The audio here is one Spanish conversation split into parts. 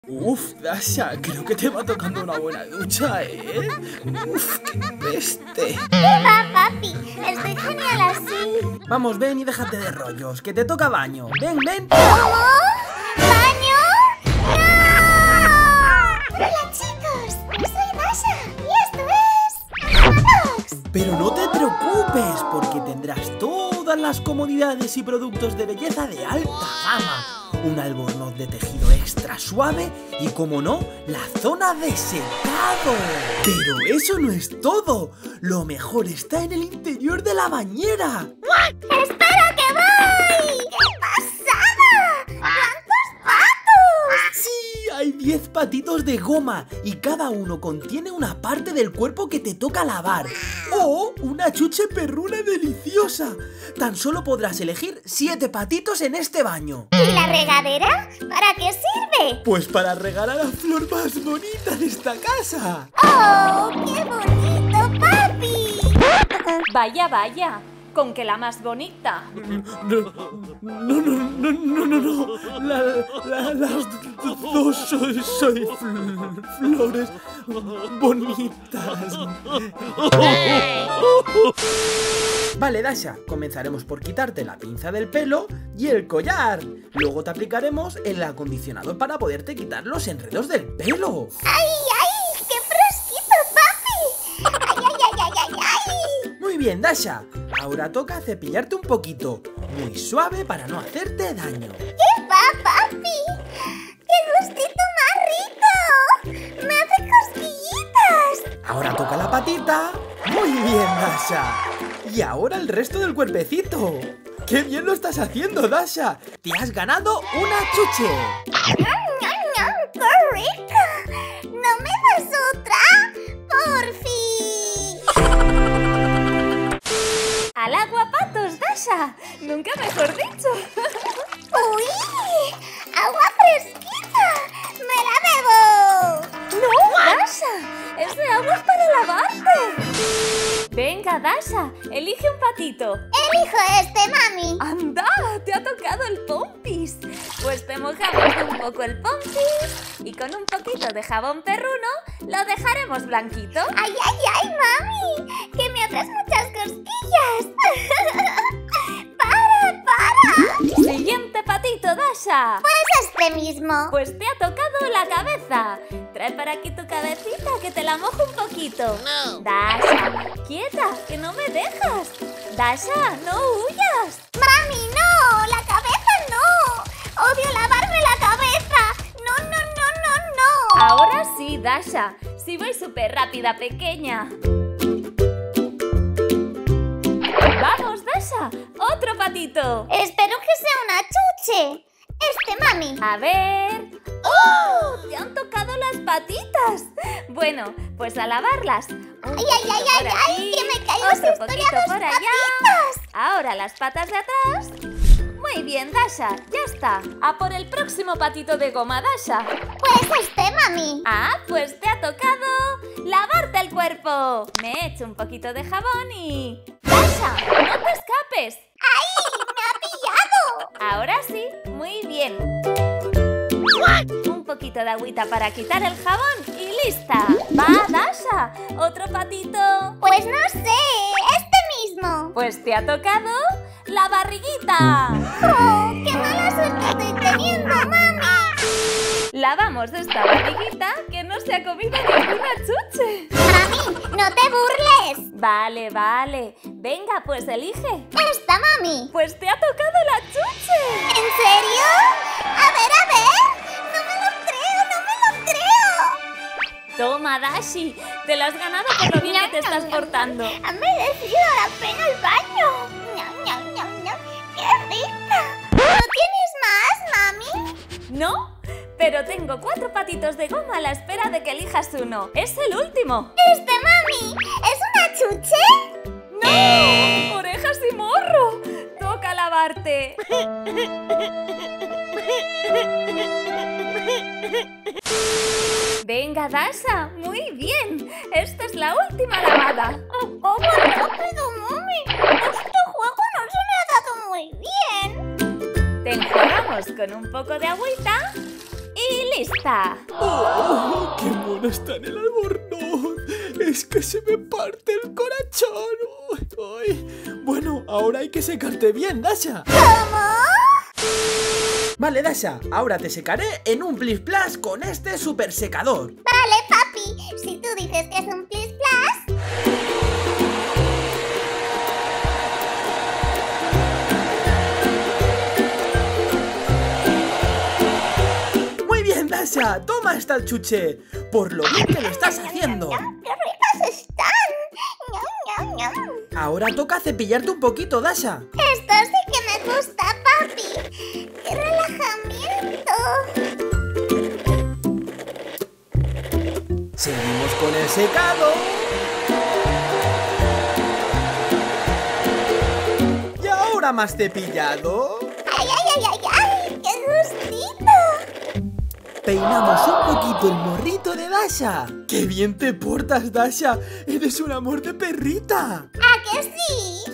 Uf, Dasha, creo que te va tocando una buena ducha, ¿eh? Uf, qué peste. ¿Qué va, papi? Estoy genial así. Vamos, ven y déjate de rollos, que te toca baño. Ven, ven. ¿Cómo? ¿Baño? ¡No! Hola, chicos. Soy Dasha y esto es Vlogs. Pero no te preocupes, porque tendrás todas las comodidades y productos de belleza de alta gama. Un albornoz de tejido extra suave y, como no, la zona de secado. Pero eso no es todo. Lo mejor está en el interior de la bañera. ¡Espera que voy! ¡Qué pasada! ¡Cuántos patos! Sí, hay 10 patitos de goma y cada uno contiene una parte del cuerpo que te toca lavar. O una chuche perruna deliciosa. Tan solo podrás elegir 7 patitos en este baño. ¿Y la regadera? ¿Para qué sirve? Pues para regar a la flor más bonita de esta casa. ¡Oh, qué bonito, papi! Vaya, vaya, con que la más bonita. No. Las dos soy flores bonitas. Vale, Dasha, comenzaremos por quitarte la pinza del pelo y el collar. Luego te aplicaremos el acondicionador para poderte quitar los enredos del pelo. ¡Ay, ay! ¡Qué fresquito, papi! ¡Ay, ay, ay, ay, ay, ay! Muy bien, Dasha. Ahora toca cepillarte un poquito. Muy suave para no hacerte daño. ¿Qué va, papi? ¡Qué gustito más rico! ¡Me hace cosquillitas! Ahora toca la patita. Muy bien, Dasha. Y ahora el resto del cuerpecito. ¡Qué bien lo estás haciendo, Dasha! ¡Te has ganado una chuche! ¡Ñam, ñam, ñam! ¡Qué rica! ¿No me das otra? ¡Porfi! ¡Al agua, patos, Dasha! Nunca mejor dicho. ¡Uy! ¡Agua fresquita! ¡Me la bebo! ¡No, Dasha! ¡Ese agua es para lavarte! Venga, Dasha, elige un patito. ¡Elijo este, mami! ¡Anda! ¡Te ha tocado el pompis! Pues te mojamos un poco el pompis y con un poquito de jabón perruno lo dejaremos blanquito. ¡Ay, ay, ay, mami! ¡Que me haces muchas cosquillas! ¡Para, para! Siguiente patito, Dasha. Pues este mismo. Pues te ha tocado la cabeza. Trae para aquí tu cabecita que te la mojo un poquito. No. Dasha, quieta, que no me dejas. Dasha, no huyas. ¡Mami, no! ¡La cabeza no! ¡Odio lavarme la cabeza! ¡No, no, no, no, no! Ahora sí, Dasha. Sí voy súper rápida, pequeña. ¡Vamos, Dasha! ¡Otro patito! Espero que sea una chuche. Este, mami. A ver... ¡Oh! ¡Te han tocado las patitas! Bueno, pues a lavarlas. Un ¡Ay, ay, ay, poquito ay, por ay! aquí, ¡Que me caigo si otro estoy poquito a dos por allá. patitas! Ahora las patas de atrás. Muy bien, Dasha, ya está. A por el próximo patito de goma, Dasha. Pues este, mami. Ah, pues te ha tocado lavarte el cuerpo. Me echo un poquito de jabón y... ¡Dasha, no te escapes! ¡Ay! ¡Me ha pillado! Ahora sí, muy bien. Un poquito de agüita para quitar el jabón y lista. ¡Va, Dasha! ¿Otro patito? Pues no sé. Este mismo. Pues te ha tocado la barriguita. ¡Oh! ¡Qué mala suerte estoy teniendo, mami! Lavamos esta barriguita que no se ha comido ninguna chuche. ¡Mami, no te burles! Vale, vale. Venga, pues elige. ¡Esta, mami! Pues te ha tocado la chuche. ¿En serio? A ver, a ver. ¡No me lo creo, no me lo creo! Toma, Dashi. Te lo has ganado por lo bien que te estás portando. ¡Ha merecido la pena el baño! ¡Ñam, ñam, ñam, ñam! ¡Qué rica! ¿No tienes más, mami? ¿No? Pero tengo 4 patitos de goma a la espera de que elijas uno. ¡Es el último! ¡Este, mami! ¿Es una chuche? ¡No! ¡Orejas y morro! ¡Toca lavarte! Venga, Dasha, muy bien. Esta es la última lavada. ¡Cómo rápido, mami! Este juego no se me ha dado muy bien. Te enjuagamos con un poco de agüita y lista. ¡Oh, qué mono está en el albornoz! Es que se me parte el corazón. ¡Ay! Bueno, ahora hay que secarte bien, Dasha. ¿Cómo? Vale, Dasha, ahora te secaré en un Plis Plas con este super secador. Vale, papi. Si tú dices que es un Plis Plas. Muy bien, Dasha, toma esta chuche. Por lo bien que lo estás haciendo. ¡Qué ricas están! ¡Ñam, ñam, ñam! Ahora toca cepillarte un poquito, Dasha. Esto sí que me gusta, papi. ¡Qué relajamiento! Seguimos con el secado. Y ahora más cepillado. ¡Ay, ay, ay, ay, ay! ¡Qué gustito! Peinamos un poquito el morrito de Dasha. ¡Qué bien te portas, Dasha! ¡Eres un amor de perrita! ¿A que sí?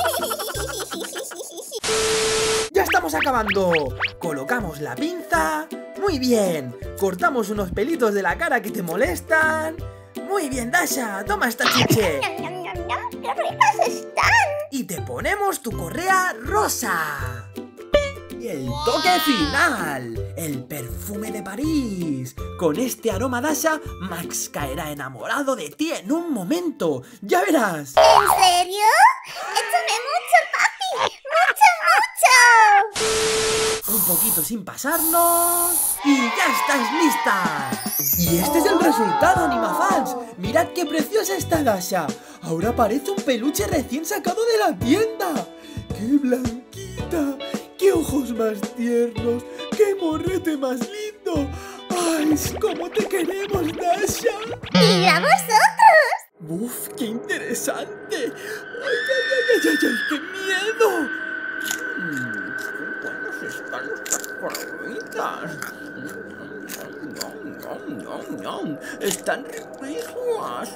¡Ya estamos acabando! Colocamos la pinza. ¡Muy bien! Cortamos unos pelitos de la cara que te molestan. ¡Muy bien, Dasha! ¡Toma esta chuche! ¡Ñam, ñam, ñam, ñam! ¡Qué ricas están! Y te ponemos tu correa rosa. Y el toque final, el perfume de París. Con este aroma, Dasha, Max caerá enamorado de ti en un momento. ¡Ya verás! ¿En serio? ¡Échame mucho, papi! ¡Mucho, mucho! Un poquito sin pasarnos. ¡Y ya estás lista! Y este es el resultado, Animafans. Mirad qué preciosa está Dasha. Ahora parece un peluche recién sacado de la tienda. ¡Qué blanquita! ¡Qué ojos más tiernos! ¡Qué morrete más lindo! ¡Ay, cómo te queremos, Dasha! ¡Y a vosotros! ¡Uf, qué interesante! ¡Ay, ay, ay, ay, ay, qué miedo! ¡Qué buenos están estas palomitas! ¡Están riquísimas!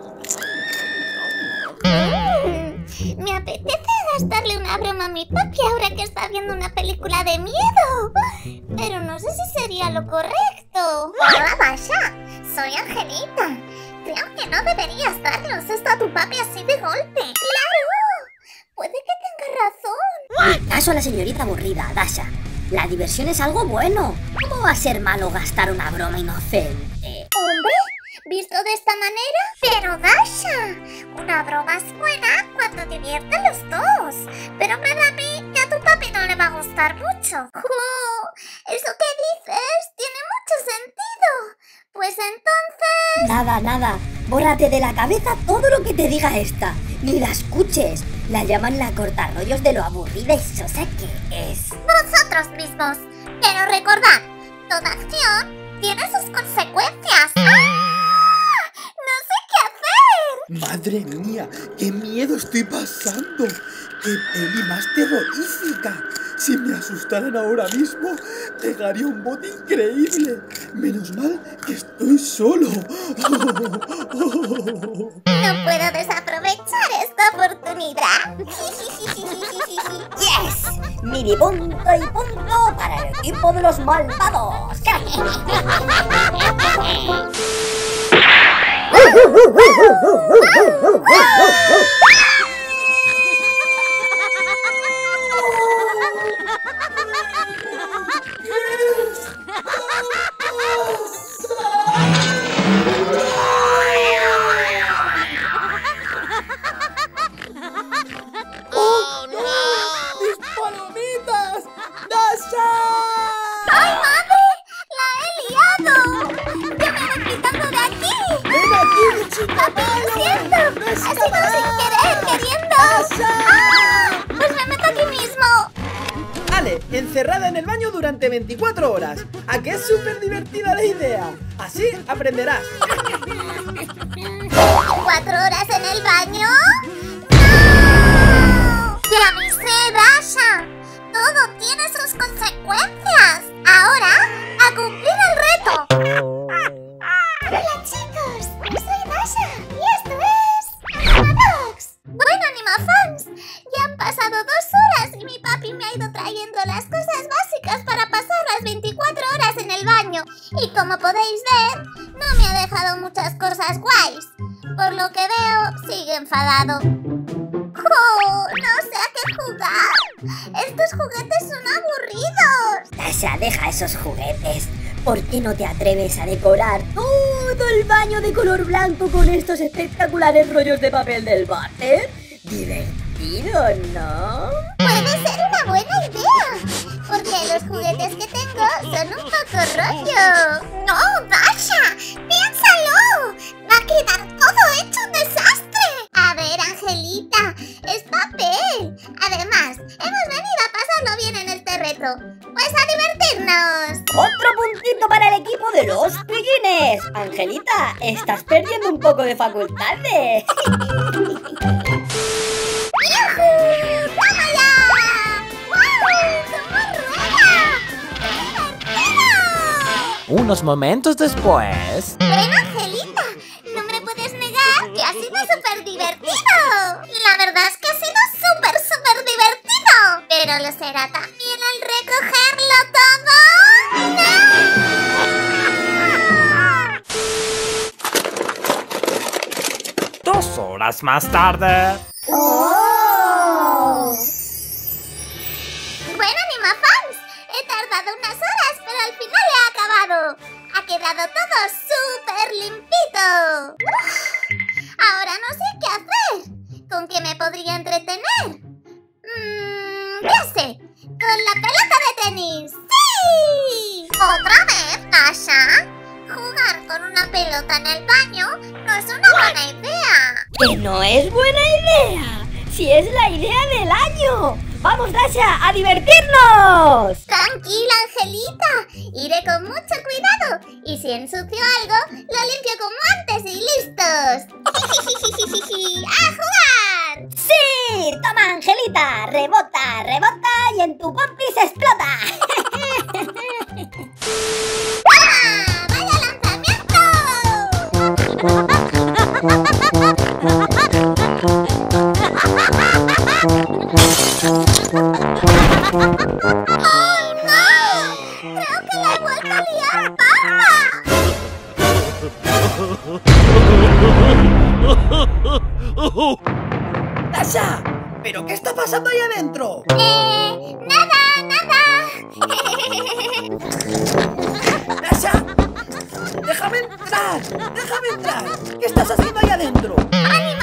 Me apetece gastarle una broma a mi papi ahora que está viendo una película de miedo. Pero no sé si sería lo correcto. Hola, Dasha. Soy Angelita. Creo que no deberías darle un cesto a tu papi así de golpe. ¡Claro! Puede que tenga razón. Caso a la señorita aburrida, Dasha. La diversión es algo bueno. ¿Cómo va a ser malo gastar una broma inocente? Hombre, visto de esta manera. Pero Dasha, una broma es buena cuando divierten los dos. Pero me da a mí que a tu papi no le va a gustar mucho. Eso que dices tiene mucho sentido. Pues entonces... Nada. Bórrate de la cabeza todo lo que te diga esta. Ni la escuches. La llaman la cortarrollos de lo aburrida y sosa que es. Vosotros mismos. Pero recordad, toda acción tiene sus consecuencias. ¡No sé qué hacer! ¡Madre mía! ¡Qué miedo estoy pasando! ¡Qué peli más terrorífica! Si me asustaran ahora mismo, pegaría un bote increíble. Menos mal que estoy solo. No puedo desaprovechar esta oportunidad. ¡Yes! Mini punto y punto para el equipo de los malvados. Encerrada en el baño durante 24 horas. ¿A qué es súper divertida la idea? Así aprenderás. ¿4 horas en el baño? ¡No! ¡Te avisé, Dasha! Todo tiene sus consecuencias. Ahora, a cumplir el reto. Hola, chicos. Soy Dasha y esto es Animadogs. Bueno, Animafans, ya han pasado 2 horas y mi papi me ha ido trayendo las cosas básicas para pasar las 24 horas en el baño. podéis ver, no me ha dejado muchas cosas guays. Por lo que veo, sigue enfadado. ¡Oh! No sé a qué jugar. Estos juguetes son aburridos. Tasha, deja esos juguetes. ¿Por qué no te atreves a decorar todo el baño de color blanco con estos espectaculares rollos de papel del váter? Divertido, ¿no? Puede ser una buena idea, porque los juguetes que tengo son un poco rollo. ¡No, Dasha! ¡Piénsalo! ¡Va a quedar todo hecho un desastre! A ver, Angelita, es papel. Además, hemos venido a pasarlo bien en este reto. Pues a divertirnos. ¡Otro puntito para el equipo de los pillines! Angelita, estás perdiendo un poco de facultades. ¡Yujú! ¡Toma ya! ¡Wow! ¡Cómo rueda! ¡Qué divertido! Unos momentos después... Bueno, Angelita, no me puedes negar que ha sido súper divertido. La verdad es que ha sido súper divertido. Pero lo será también al recogerlo todo. ¡No! 2 horas más tarde... ¡Oh! Bueno, Animafans, he tardado unas horas, pero al final he acabado. Ha quedado todo súper limpito. Ahora no sé qué hacer. ¿Con qué me podría entretener? Ya sé, con la pelota de tenis. ¡Sí! ¿Otra vez, Dasha? Jugar con una pelota en el baño no es una buena idea. ¡Que no es buena idea! ¡Si es la idea del año! ¡Vamos, Dasha, a divertirnos! Tranquila, Angelita. Iré con mucho cuidado. Y si ensucio algo, lo limpio como antes y listos. ¡A jugar! ¡Sí! ¡Toma, Angelita! ¡Rebota, rebota y en tu pompis explota! ¡Ah! ¡Vaya lanzamiento! ¡Oh, no! Creo que la he vuelto a liar parda. ¡Dasha! ¿Pero qué está pasando ahí adentro? Nada. ¡Dasha! ¡Déjame entrar! ¡Déjame entrar! ¿Qué estás haciendo ahí adentro? ¡Ánimo!